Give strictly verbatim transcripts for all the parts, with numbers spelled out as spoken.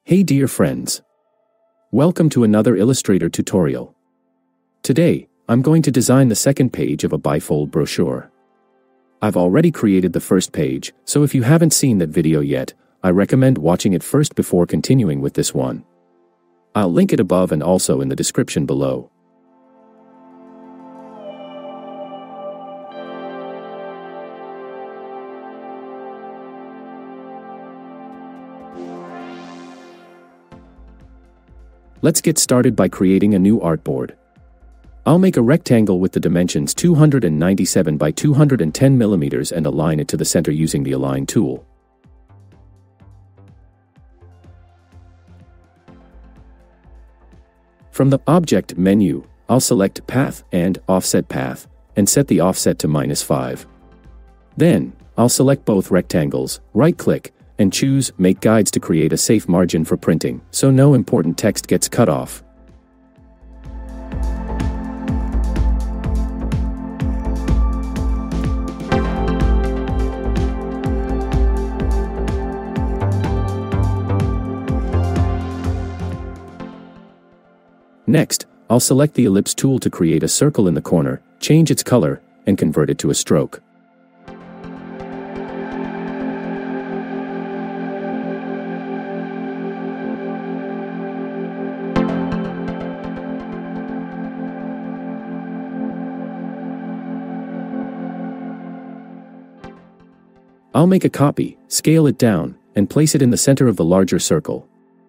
Hey dear friends! Welcome to another Illustrator tutorial. Today, I'm going to design the second page of a bifold brochure. I've already created the first page, so if you haven't seen that video yet, I recommend watching it first before continuing with this one. I'll link it above and also in the description below. Let's get started by creating a new artboard. I'll make a rectangle with the dimensions two hundred ninety-seven by two hundred ten millimeters and align it to the center using the Align tool. From the Object menu, I'll select Path and Offset Path, and set the offset to minus five. Then, I'll select both rectangles, right-click, and choose Make Guides to create a safe margin for printing, so no important text gets cut off. Next, I'll select the Ellipse tool to create a circle in the corner, change its color, and convert it to a stroke. I'll make a copy, scale it down, and place it in the center of the larger circle.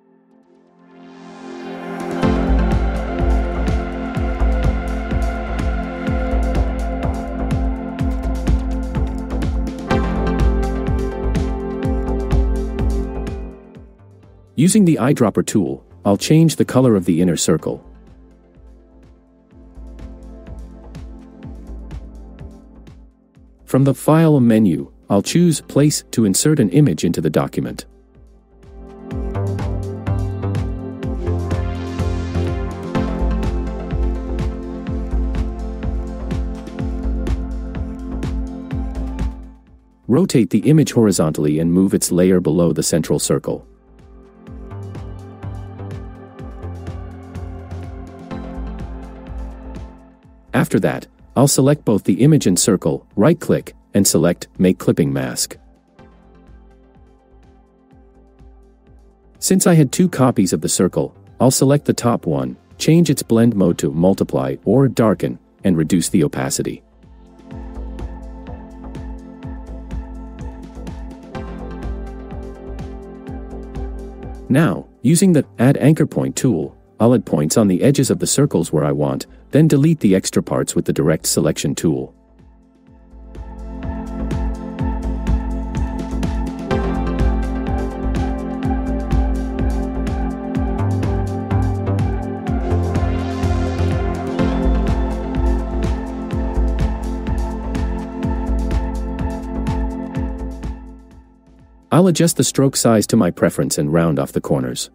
Using the eyedropper tool, I'll change the color of the inner circle. From the File menu, I'll choose Place to insert an image into the document. Rotate the image horizontally and move its layer below the central circle. After that, I'll select both the image and circle, right-click, and select Make Clipping Mask. Since I had two copies of the circle, I'll select the top one, change its blend mode to Multiply or Darken, and reduce the opacity. Now, using the Add Anchor Point tool, I'll add points on the edges of the circles where I want, then delete the extra parts with the Direct Selection tool. I'll adjust the stroke size to my preference and round off the corners.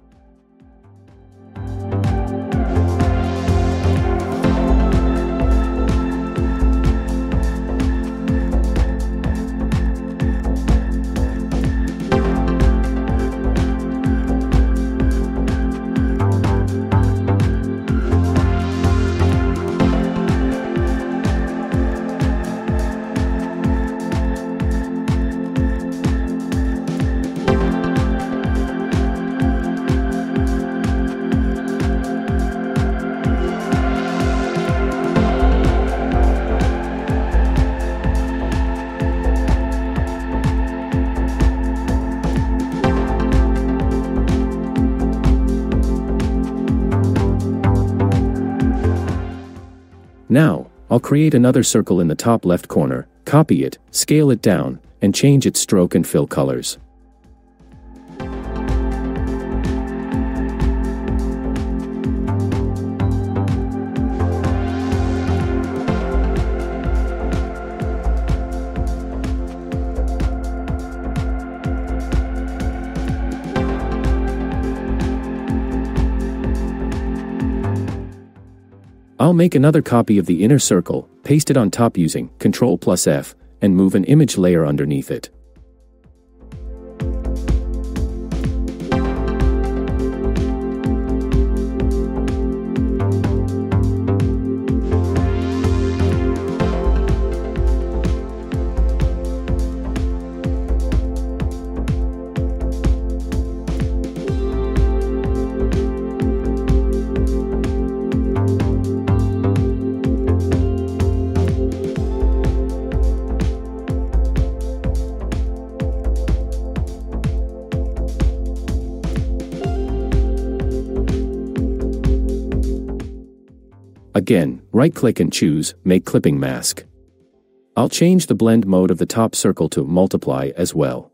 Now, I'll create another circle in the top left corner, copy it, scale it down, and change its stroke and fill colors. I'll make another copy of the inner circle, paste it on top using Control plus F, and move an image layer underneath it. Again, right-click and choose Make Clipping Mask. I'll change the blend mode of the top circle to Multiply as well.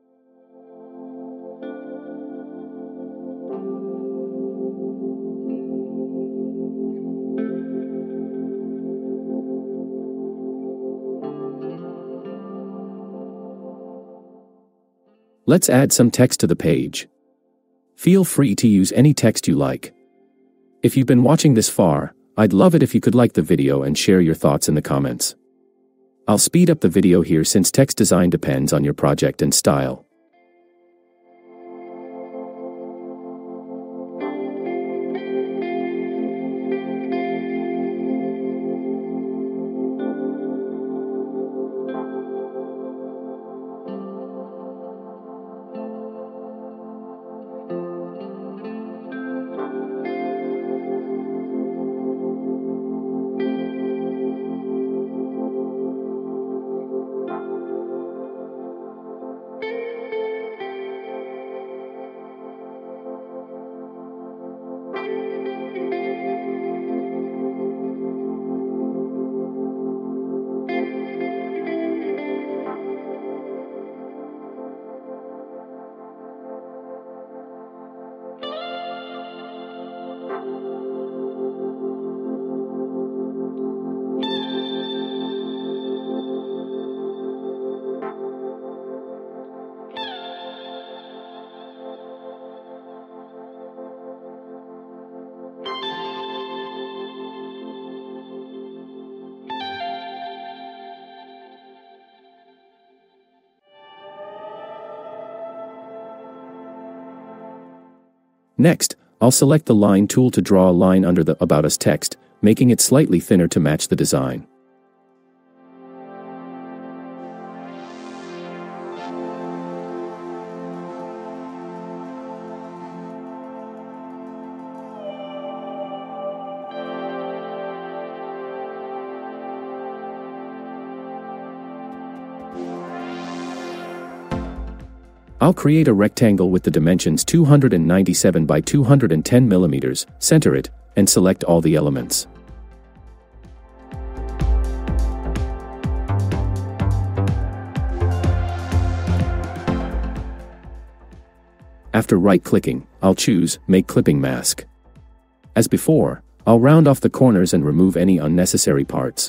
Let's add some text to the page. Feel free to use any text you like. If you've been watching this far, I'd love it if you could like the video and share your thoughts in the comments. I'll speed up the video here since text design depends on your project and style. Next, I'll select the Line tool to draw a line under the About Us text, making it slightly thinner to match the design. I'll create a rectangle with the dimensions two hundred ninety-seven by two hundred ten millimeters, center it, and select all the elements. After right-clicking, I'll choose Make Clipping Mask. As before, I'll round off the corners and remove any unnecessary parts.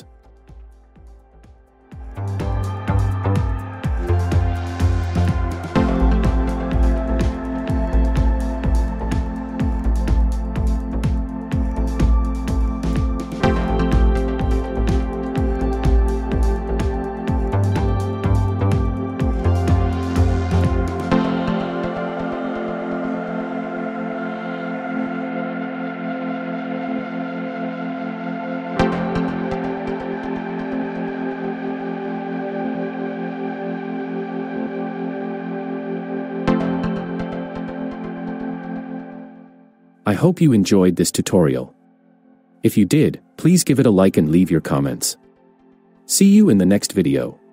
I hope you enjoyed this tutorial. If you did, please give it a like and leave your comments. See you in the next video.